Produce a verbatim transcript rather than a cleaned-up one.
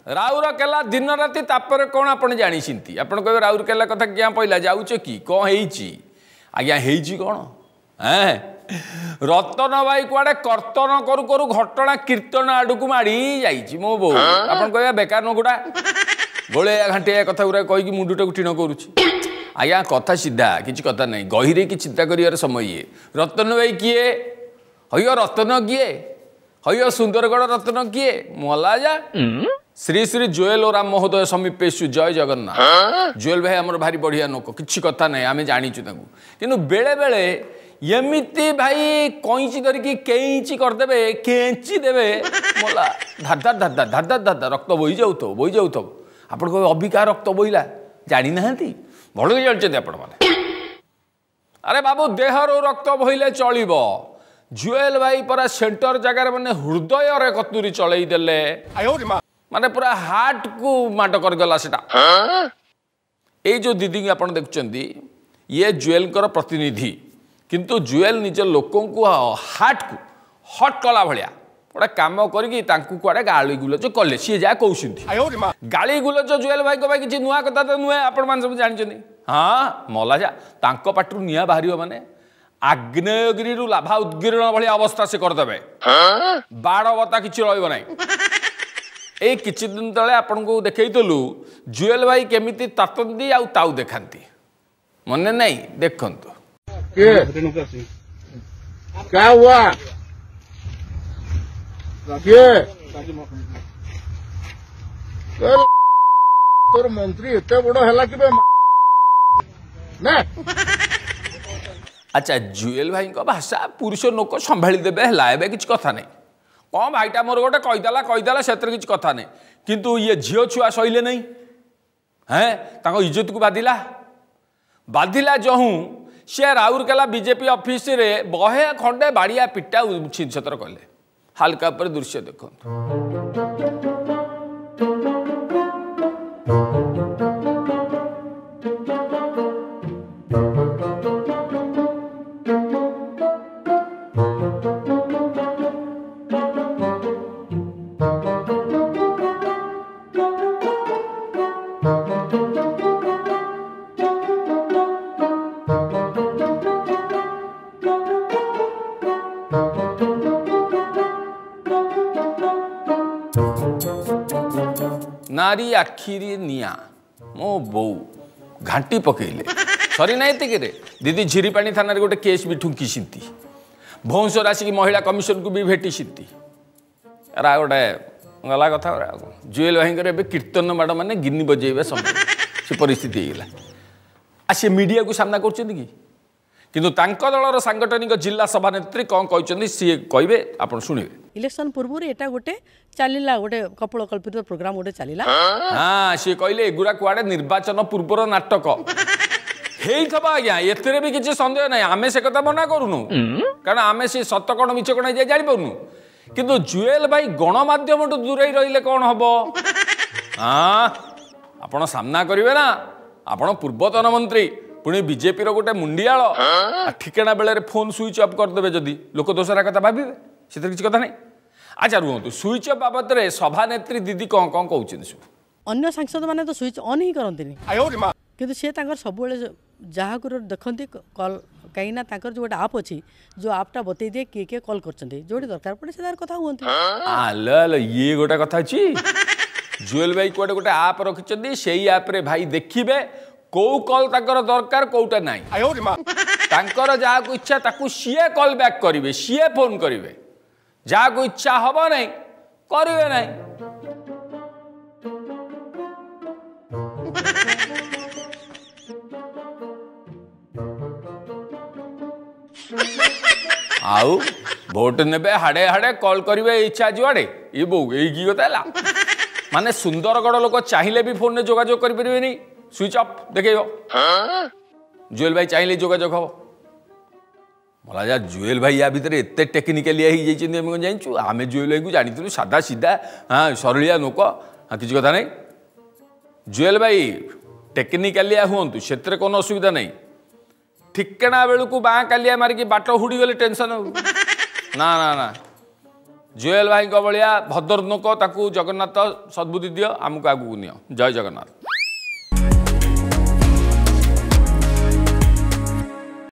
राउरकेला दिन राति तापर कौन आपण जानी आप कहे राउरकेला कथा क्या पहला जाऊच कि कौन है आज्ञा है कौन हैं रतन भाई कुआडे कर्तन करू करू घटना कीर्तन आड़ को माड़ी जाइए मो बो आप कह बेकार नगुड़ा गोलिया घाटिया कथा गुरा कहीकि मुंडटा टीण करुच्ची आज्ञा कथा सीधा किसी कथा नहीं गहिरे कि चिंता कर समय ये रतन भाई किए हय रतन किए हय सुंदरगढ़ रतन किए मला जा श्री श्री जुएल और राम महोदय समीपेशु जय जगन्नाथ जुएल भाई आमर भारी बढ़िया लोक किसी कथा नहीं आम जाचु कि बेले बेले एमती भाई कैंची धरिकी कैंची करदे कैंची देवे मला धार धार धार धार धार धार धार रक्त बोही जाऊ बोही जाऊ आप अबिका रक्त बोहिला जानी ना भल जानते आपण मैंने अरे बाबू देहर रक्त बोहिले चलो जुएल भाई परा सेंटर जगार मैंने हृदय कतुरी चलई देले माने पूरा हार्ट को माट करगला सेटा ये जो दीदी आप देखुं ये जुएल प्रतिनिधि किंतु जुएल निज लोकों को हार्ट को हट कला भाया गोटे कम करुआड़े गाली गुलज कले सी जहाँ कहते गाली गुलज जुएल भाई भाई किसी नुआ कथा तो नुहे आपण सब जानते हाँ मला जा पाटू निआ बाहर माने आग्नेयगिरी लाभा उद्गीर्ण भाई अवस्था से करदे बाड़ बता कि रहा ये किछि दिन तले आपन को देखैतलु जुएल भाई केमिति तातंदी आउ ताऊ देखांती मन नहीं देखंतु क्या हुआ ये तोर मंत्री एते बड़ हैला कि ना अच्छा जुएल भाई को भाषा पुरुष लोक संभाली देबे हला एबे किछ कथा नहीं कौन भाईटा मोर गोटे कहीदेला कहीदेला से किसी कथा नहीं किंतु ये झील छुआ सहिले नहीं हैं इज्जत को बाधिला बाधिला जहूँ सी राउरकेला बीजेपी ऑफिस रे बहे खंडे बाड़िया पिटा छिछतर कले हालका पर दृश्य देखो नारी आखिरी निया मो बो घाटी पकईले सरी ना ये दीदी झीरीपाणी थाना गोटे केस भी ठुंकी सीती भौंसर आसिक महिला कमिशन को भी भेटी सीती एरा गोटे गला कथा जुएल भाई कीर्तन माड़ मैंने गिनी बजेबे समय से परिस्थिति होगा आ सी मीडिया को सामना कर किंतु तांको दलर सांगठनिक जिला सभानेत्री कौन कहते सी कहे आप शुणे इलेक्शन पूर्व एटा गोटे चलला गोटे कपल कल्पित प्रोग्राम गोटे चलला हाँ सी कहले एगुरा कुआडे निर्वाचन पूर्वर नाटक हेइथबा आज्ञा एथिरे भी किसी संदेह नहीं आमे से कथा मना करूनु कारण आमे से सत कण मिछ कण जाय जानि पाउनु किंतु जुएल भाई गणमाध्यम तो दूर रहिले कौन हम हाँ आपण सामना करिवे ना आपण पूर्वतन मंत्री पुणी बीजेपी गोटे मुंडियाल ठिकाना बेले फोन स्विच अफ करदे जदि लोक दोसरा कथा भावे से किसी कथा नहीं अच्छा रुहतु स्विच अफ बाबद में सभानेत्री दीदी कौन कौन कहते सब अन्य सांसद मैंने तो स्विच ऑन ही करते किंतु सी सब जहाँ देखते कल कहीं जो गोटे आप अच्छी जो आपटा बतई दिए किए किए कल कर जो दरकार पड़े से कथा हूँ ये गोटे कथा अच्छी जुएल भाई कौटे गोटे आप रखिंट से आप भाई देखिए कौ कल ताकर दरकार कौटा नाई जहाँ को इच्छा ताकू सीए कल बैक करेंगे सीए फोन करेंगे जहाँ को इच्छा हम नहीं करेंगे नहीं आउ भोट ने हाड़े हाड़े कल करेंगे इच्छा जुआड़े ये बो ये कथा माने सुंदरगढ़ लोक चाहिए भी फोन में जोगाजोग करें स्विच अफ देखे जुएल भाई चाहिए जोगाजोग हम मला जा जुएल भाई या भितर एत टेक्निकालिया हो जाइचु आम जुएल भाई को जानी सादा सीधा हाँ सरलिया लोक हाँ किसी कथा नहीं जुएल भाई टेक्निकालिया हूँ से कौन असुविधा नहीं ठिकाना बेलू बाँ कालिया मारिकी बाट हुड़ी गले टेंशन हो ना ना ना जुएल भाई भाया भद्र लोक ताकू जगन्नाथ सद्बुद्धि दियो आमको आगू नियो जय जगन्नाथ।